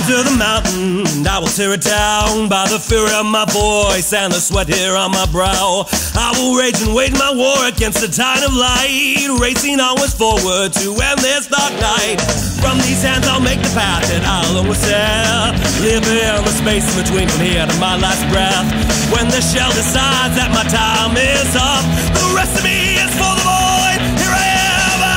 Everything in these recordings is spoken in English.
to the mountain, and I will tear it down by the fury of my voice and the sweat here on my brow. I will rage and wage my war against the tide of light, racing onwards forward to end this dark night. From these hands I'll make the path that I'll always sail, living in the space in between from here to my last breath. When the shell decides that my time is up, the rest of me is for the void. Here I am.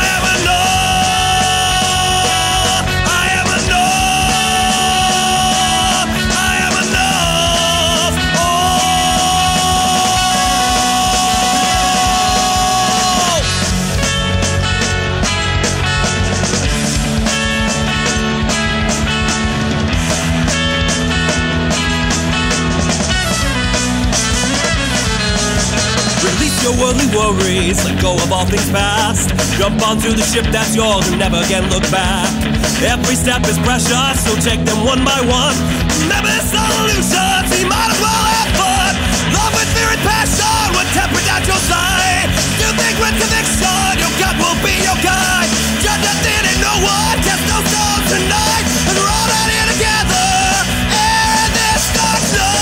Your worldly worries, let go of all things past. Jump onto the ship that's yours and never again look back. Every step is precious, so take them one by one. Remember the solutions, you might as well have fun. Love with fear and passion, with temper at your side. Do things with conviction, your gut will be your guide. Judge nothing and no one, cast no stone tonight. And we're all out here together, and this dark night.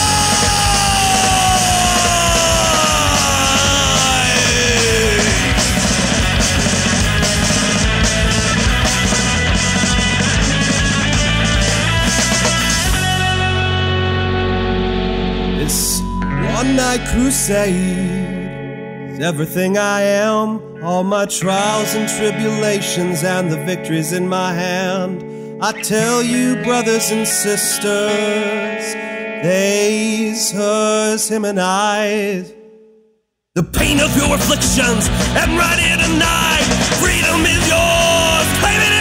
One-night crusade is everything I am. All my trials and tribulations and the victories in my hand. I tell you, brothers and sisters, they's, hers, him and I. The pain of your afflictions, and right here tonight, freedom is yours. Claim it.